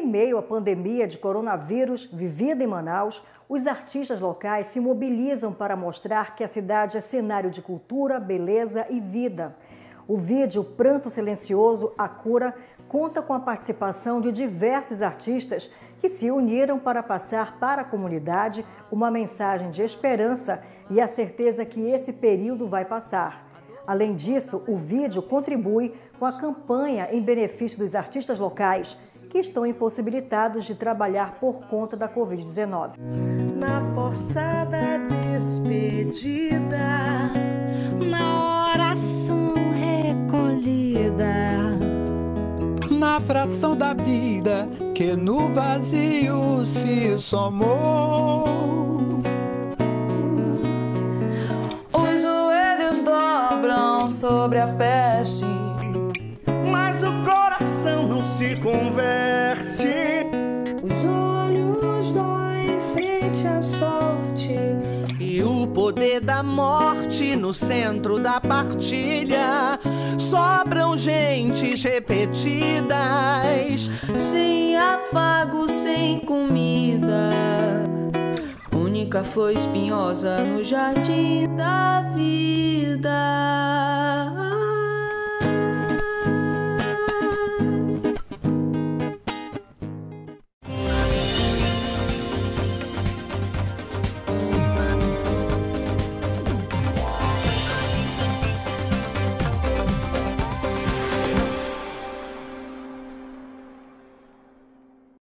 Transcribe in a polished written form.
meio à pandemia de coronavírus vivida em Manaus, os artistas locais se mobilizam para mostrar que a cidade é cenário de cultura, beleza e vida. O vídeo Pranto Silencioso, a Cura, conta com a participação de diversos artistas que se uniram para passar para a comunidade uma mensagem de esperança e a certeza que esse período vai passar. Além disso, o vídeo contribui com a campanha em benefício dos artistas locais que estão impossibilitados de trabalhar por conta da Covid-19. Na forçada despedida, na oração recolhida, na fração da vida que no vazio se somou. Os joelhos dobram sobre a peste, mas o coração não se converte. os olhos doem frente à sorte, E o poder da morte no centro da partilha. Sobram gentes repetidas, sem afago, sem comida, única flor espinhosa no jardim da vida.